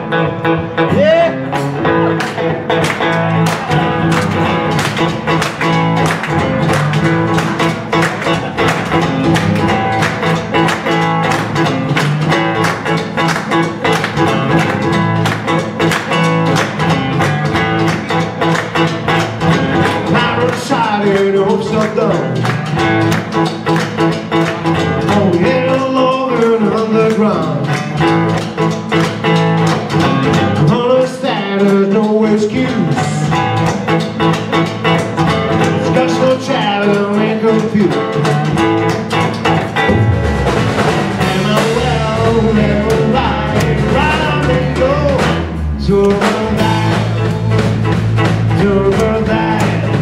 In hopes of done. Oh, yeah, longer and underground. Understand there's no excuse. Discuss no chatter and confused. Am I well, am I right? Right on the go. So that, so that.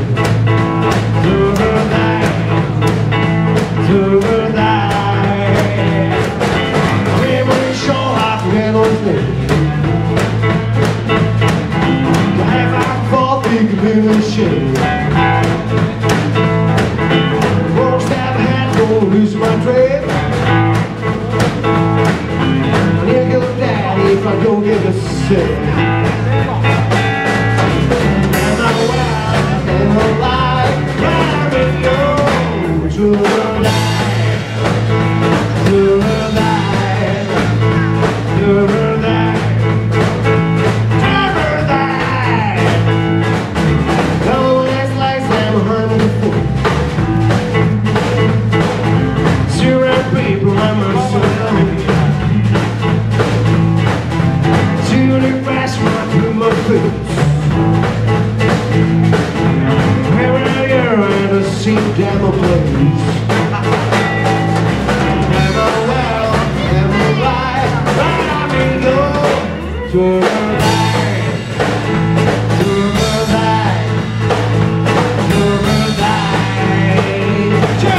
Won't stab a hand, don't lose my trade. Near your daddy if I don't get a say. Am I wild, am I alive? Where we go to the night, to the night, to the night. Damn a place. Am I well? Am I right? Right on me go to the light, to the light, to the light, to the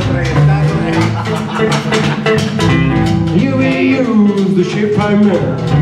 You will use the ship I met.